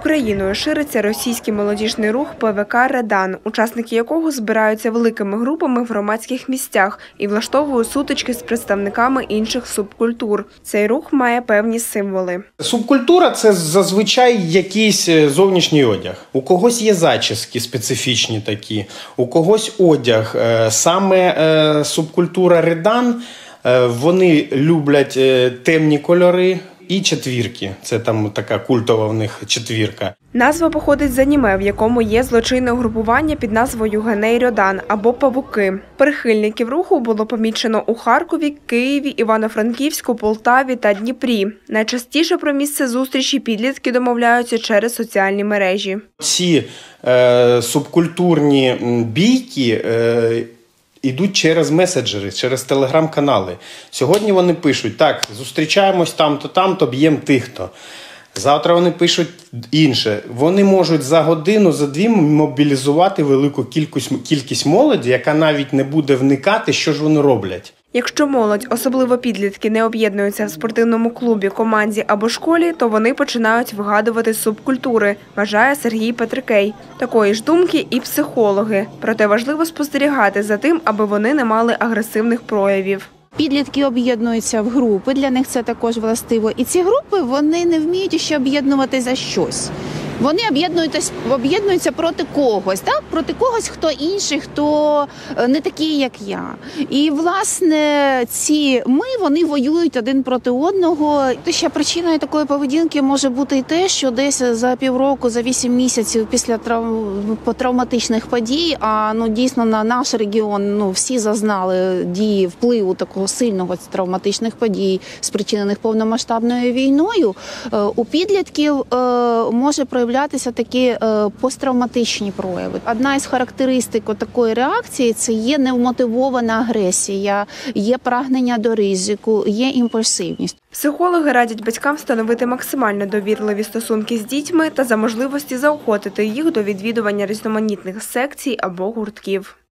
Україною шириться російський молодіжний рух ПВК «Редан», учасники якого збираються великими групами в громадських місцях і влаштовують сутички з представниками інших субкультур. Цей рух має певні символи. Субкультура – це зазвичай якийсь зовнішній одяг. У когось є зачіски специфічні такі, у когось одяг. Саме субкультура «Редан», вони люблять темні кольори і четвірки. Це там така культова в них четвірка. Назва походить з аніме, в якому є злочинне угрупування під назвою Геней Рьодан або Павуки. Прихильників руху було помічено у Харкові, Києві, Івано-Франківську, Полтаві та Дніпрі. Найчастіше про місце зустрічі підлітки домовляються через соціальні мережі. Ці субкультурні бійки йдуть через меседжери, через телеграм-канали. Сьогодні вони пишуть: так, зустрічаємось там-то, б'ємо тих-то. Завтра вони пишуть інше. Вони можуть за годину, за дві мобілізувати велику кількість молоді, яка навіть не буде вникати, що ж вони роблять. Якщо молодь, особливо підлітки, не об'єднуються в спортивному клубі, команді або школі, то вони починають вигадувати субкультури, вважає Сергій Петрикей. Такої ж думки і психологи. Проте важливо спостерігати за тим, аби вони не мали агресивних проявів. Підлітки об'єднуються в групи, для них це також властиво. І ці групи, вони не вміють ще об'єднувати за щось. Вони об'єднуються проти когось, так? Проти когось, хто інший, хто не такий, як я. І, власне, вони воюють один проти одного. Ще причиною такої поведінки може бути і те, що десь за півроку, за 8 місяців після травматичних подій, дійсно на наш регіон всі зазнали дії впливу такого сильного травматичних подій, спричинених повномасштабною війною, у підлітків може проявлятися такі посттравматичні прояви. Одна із характеристик такої реакції – це є невмотивована агресія, є прагнення до ризику, є імпульсивність. Психологи радять батькам встановити максимально довірливі стосунки з дітьми та за можливості заохотити їх до відвідування різноманітних секцій або гуртків.